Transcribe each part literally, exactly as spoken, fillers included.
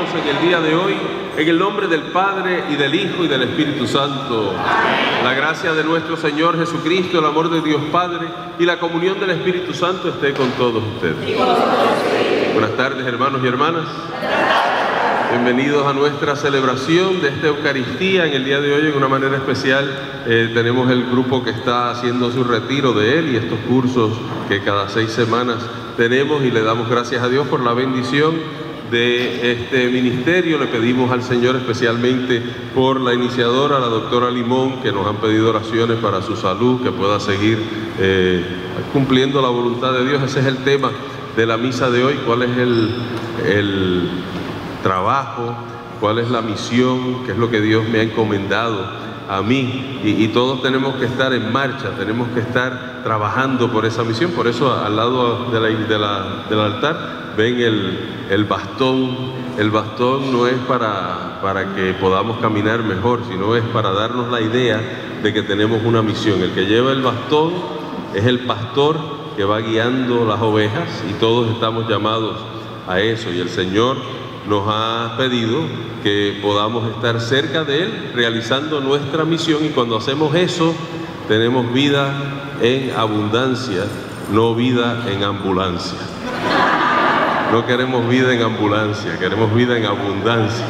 en el día de hoy, en el nombre del Padre, y del Hijo, y del Espíritu Santo. Amén. La gracia de nuestro Señor Jesucristo, el amor de Dios Padre y la comunión del Espíritu Santo esté con todos ustedes. Buenas tardes, hermanos y hermanas. Bienvenidos a nuestra celebración de esta Eucaristía en el día de hoy. En una manera especial eh, tenemos el grupo que está haciendo su retiro de él y estos cursos que cada seis semanas tenemos, y le damos gracias a Dios por la bendición de este ministerio. Le pedimos al Señor especialmente por la iniciadora, la doctora Limón, que nos han pedido oraciones para su salud, que pueda seguir eh, cumpliendo la voluntad de Dios. Ese es el tema de la misa de hoy. ¿Cuál es el, el trabajo? ¿Cuál es la misión? ¿Qué es lo que Dios me ha encomendado a mí? Y, y todos tenemos que estar en marcha, tenemos que estar trabajando por esa misión. Por eso al lado de la, de la, del altar ven el, el bastón. El bastón no es para, para que podamos caminar mejor, sino es para darnos la idea de que tenemos una misión. El que lleva el bastón es el pastor que va guiando las ovejas, y todos estamos llamados a eso. Y el Señor nos ha pedido que podamos estar cerca de Él realizando nuestra misión, y cuando hacemos eso tenemos vida en abundancia, no vida en ambulancia. No queremos vida en ambulancia, queremos vida en abundancia.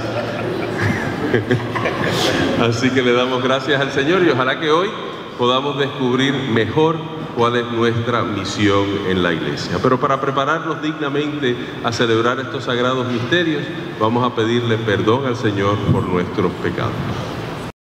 Así que le damos gracias al Señor, y ojalá que hoy podamos descubrir mejor cuál es nuestra misión en la iglesia. Pero para prepararnos dignamente a celebrar estos sagrados misterios, vamos a pedirle perdón al Señor por nuestros pecados.